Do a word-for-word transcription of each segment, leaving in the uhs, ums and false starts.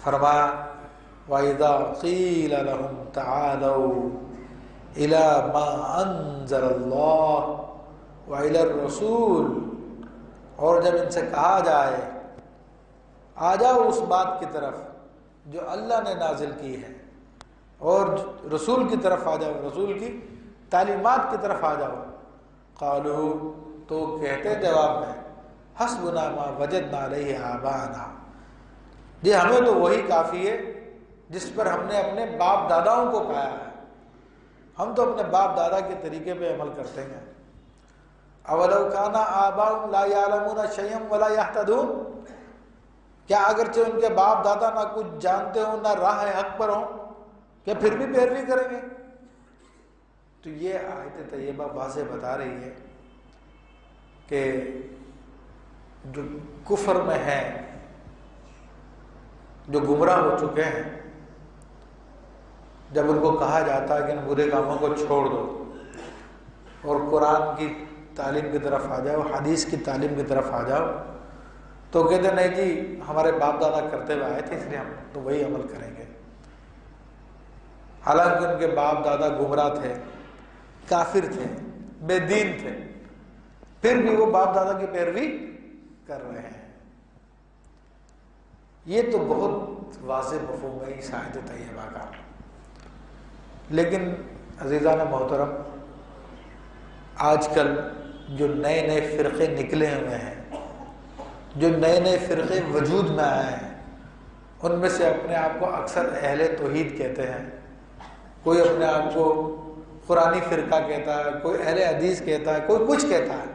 فرمایا وَإِذَا قِيلَ لَهُمْ تَعَالَوْا إِلَى مَا أَنزَلَ اللَّهُ وَإِلَى الرَّسُولِ، اور جب ان سے کہا جائے آ جاؤ اس بات کی طرف جو اللہ نے نازل کی ہے، اور رسول کی طرف آ جاؤ، رسول کی تعلیمات کی طرف آ جاؤ، قالوا، تو کہتے جواب میں حسبنا ما وجدنا علیہ آباءنا، جی ہمیں تو وہی کافی ہے جس پر ہم نے اپنے باپ داداؤں کو پایا ہے، ہم تو اپنے باپ دادا کے طریقے پہ عمل کرتے ہیں۔ اولو کان آباؤہم لا یعلمون شیئا ولا یہتدون، کیا اگرچہ ان کے باپ دادا نہ کچھ جانتے ہوں نہ راہ حق پر ہوں، کیا پھر بھی پیروی کریں گے؟ تو یہ آیت طیبہ واضح بتا رہی ہے کہ جو کفر میں ہیں، جو گمراہ ہو چکے ہیں، جب ان کو کہا جاتا ہے کہ ان برے کاموں کو چھوڑ دو اور قرآن کی تعلیم کی طرف آ جاؤ، حدیث کی تعلیم کی طرف آ جاؤ، تو کہتے نہیں جی ہمارے باپ دادا کرتے ہوئے آئے تھے اس لیے ہم تو وہی عمل کریں گے، حالانکہ ان کے باپ دادا گمراہ تھے، کافر تھے، بے دین تھے، پھر بھی وہ باپ دادا کی پیروی کر رہے ہیں۔ یہ تو بہت واضح مفہوم ہے اس آیت طیبہ کا، لیکن عزیزان محترم آج کل جو نئے نئے فرقے نکلے ہوئے ہیں، جو نئے نئے فرقے وجود میں آئے ہیں، ان میں سے اپنے آپ کو اکثر اہل توحید کہتے ہیں، کوئی اپنے آپ کو قرآنی فرقہ کہتا ہے، کوئی اہل حدیث کہتا ہے، کوئی کچھ کہتا ہے۔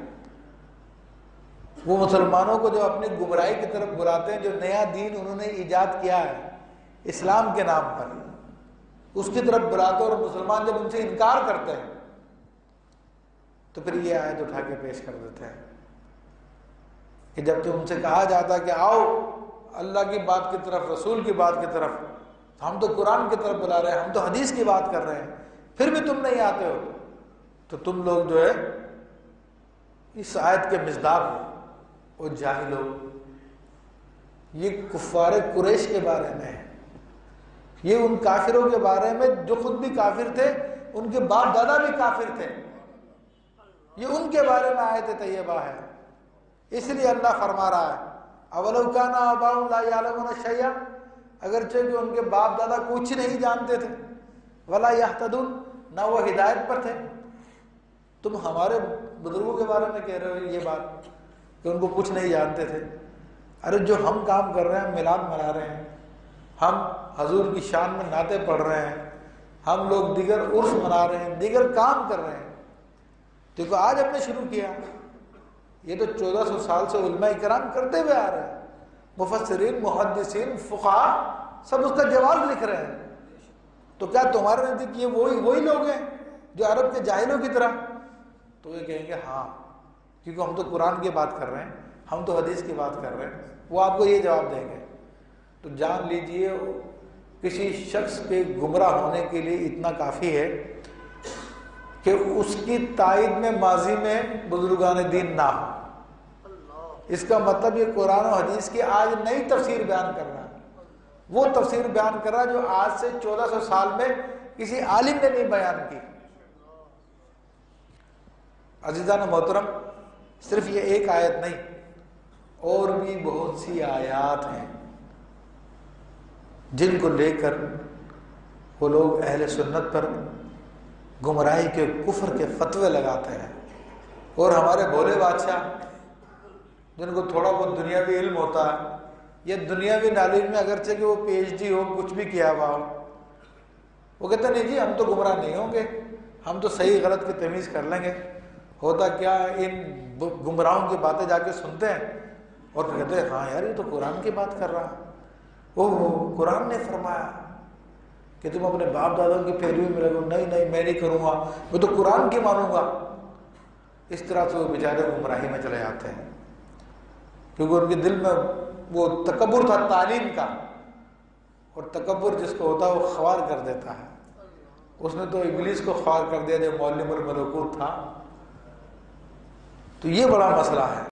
وہ مسلمانوں کو جو اپنی گمراہی کی طرف بلاتے ہیں، جو نیا دین انہوں نے ایجاد کیا ہے اسلام کے نام پر، اس کی طرف بلاتے ہیں، اور مسلمان جب ان سے انکار کرتے ہیں تو پھر یہ آیت اٹھا کے پیش کر دیتے ہیں کہ جب تو ان سے کہا جاتا کہ آؤ اللہ کی بات کی طرف، رسول کی بات کی طرف، ہم تو قرآن کی طرف بلا رہے ہیں، ہم تو حدیث کی بات کر رہے ہیں، پھر بھی تم نہیں آتے ہو، تو تم لوگ جو ہے اس آیت کے مصداق ہو اور جاہل ہو۔ یہ کفار قریش کے بارے میں ہے، یہ ان کافروں کے بارے میں جو خود بھی کافر تھے، ان کے باپ دادا بھی کافر تھے، یہ ان کے بارے میں آیت طیبہ ہے۔ اس لیے اللہ فرما رہا ہے اولو کان آباؤہم لا یعلمون شیئا، اگرچہ کہ ان کے باپ دادا کچھ نہیں جانتے تھے، ولا یہتدون، نہ وہ ہدایت پر تھے۔ تم ہمارے بزرگوں کے بارے میں کہہ رہے ہو یہ بات کہ ان کو کچھ نہیں جانتے تھے؟ ارے جو ہم کام کر رہے ہیں، میلاد منا رہے ہیں، ہم حضور کی شان میں نعتیں پڑھ رہے ہیں، ہم لوگ دیگر عرس منا رہے ہیں، دیگر کام کر رہے ہیں، دیکھو آج ہم نے شروع کیا، یہ تو چودہ سو سال سے علماء کرام کرتے ہوئے آ رہے ہیں، مفسرین، محدثین، فقہاء سب اس کا جواب لکھ رہے ہیں، تو کیا تمہارے نزدیک یہ وہی وہی لوگ ہیں جو عرب کے جاہلوں کی طرح؟ تو یہ کہیں گے ہاں، کیونکہ ہم تو قرآن کی بات کر رہے ہیں، ہم تو حدیث کی بات کر رہے ہیں، وہ آپ کو یہ جواب دیں گے۔ تو جان لیجئے کسی شخص کے گمراہ ہونے کے لیے اتنا کافی ہے کہ اس کی تائید میں ماضی میں بزرگان دین نہ ہو۔ اس کا مطلب یہ قرآن و حدیث کی آج نئی تفسیر بیان کر رہا ہے، وہ تفسیر بیان کر رہا ہے جو آج سے چودہ سو سال میں کسی عالم نے نہیں بیان کی۔ عزیزان محترم، صرف یہ ایک آیت نہیں، اور بھی بہت سی آیات ہیں جن کو لے کر وہ لوگ اہل سنت پر گمراہی کے، کفر کے فتوے لگاتے ہیں، اور ہمارے بھولے بادشاہ جن کو تھوڑا بہت دنیاوی علم ہوتا ہے، یہ دنیاوی نالج میں اگرچہ کہ وہ پی ایچ ڈی ہو، کچھ بھی کیا ہوا ہو، وہ کہتے ہیں نہیں جی ہم تو گمراہ نہیں ہوں گے، ہم تو صحیح غلط کی تمیز کر لیں گے۔ ہوتا کیا، ان گمراہوں کی باتیں جا کے سنتے ہیں اور کہتے ہیں ہاں یار یہ تو قرآن کی بات کر رہا ہے، وہ قرآن نے فرمایا کہ تم اپنے باپ دادوں کی پیروی میں لگو، نہیں نہیں میں نہیں کروں گا، میں تو قرآن کی مانوں گا۔ اس طرح سے وہ بیچارے گمراہی میں چلے جاتے ہیں، کیونکہ ان کے دل میں وہ تکبر تھا تعلیم کا، اور تکبر جس کو ہوتا ہے وہ خوار کر دیتا ہے۔ اس نے تو ابلیس کو خوار کر دیا جو معلم الملکوت تھا۔ تو یہ بڑا مسئلہ ہے۔